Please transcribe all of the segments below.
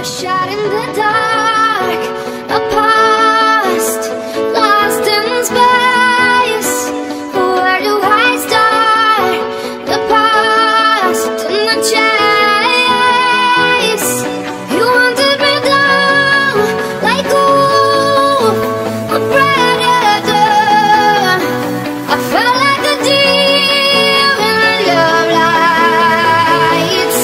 shot in the dark, a past lost in space. Where do I start? The past and the chase. You wanted me down like a predator. I felt like a deer in the love lights.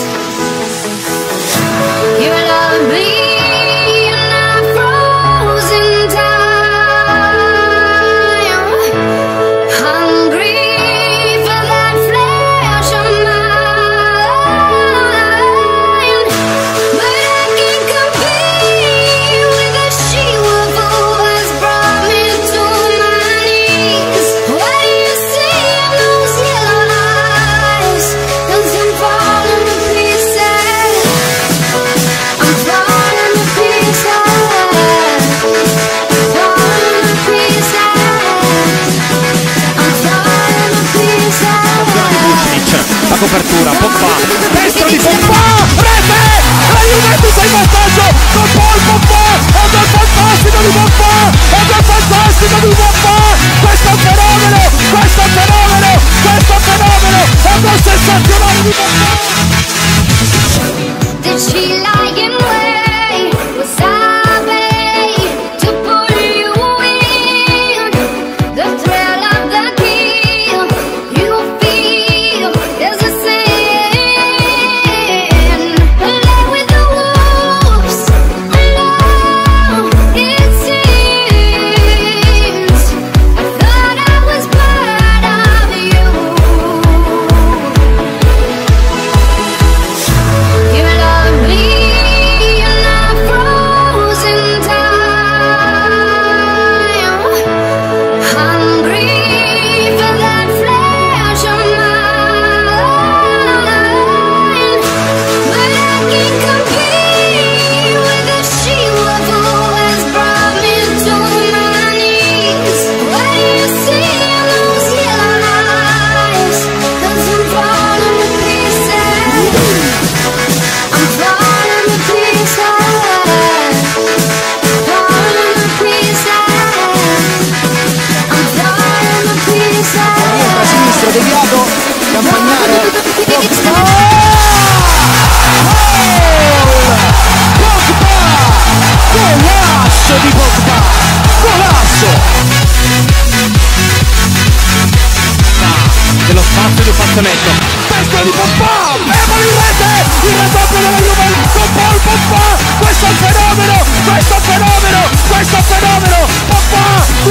You love me and I froze in time, hungry for that flesh of mine. But I can't compete with the she-wolf who has brought me to my knees. What do you see in those yellow eyes? 'Cause I'm falling to pieces. I'm falling to pieces. Falling to pieces. I'm falling to pieces. Vucinic, la copertura, Pogba, destro di Pogba, rete! La Juventus è in vantaggio, con Paul Pogba, è un gol fantastico di Pogba, è un gol fantastico di Pogba, questo è un fenomeno, questo è un fenomeno, questo è un fenomeno, è un gol sensazionale di Pogba! Did she lie in wait? Was I made to pull you in? The thrill of the kill you feel is a sin. Lay with the wolves alone, it seems. I thought I was part of you. You love me and I froze in time, hungry for that flesh of mine. But I can't compete with the she-wolf who has brought me to my knees. What do you see in those yellow eyes? 'Cause I'm falling to pieces. I'm falling to pieces. Falling to pieces. I'm falling to pieces. Da sinistro, deviato, Campagnaro, Pogba! Pogba! Golasso di Pogba! Golasso! Dello spazio di un fazzoletto. Testa di Pogba! Eboli in rete! Il raddoppio della Juventus con Paul Pogba! Questo è un fenomeno! Questo è un fenomeno! Questo è un fenomeno! Pogba!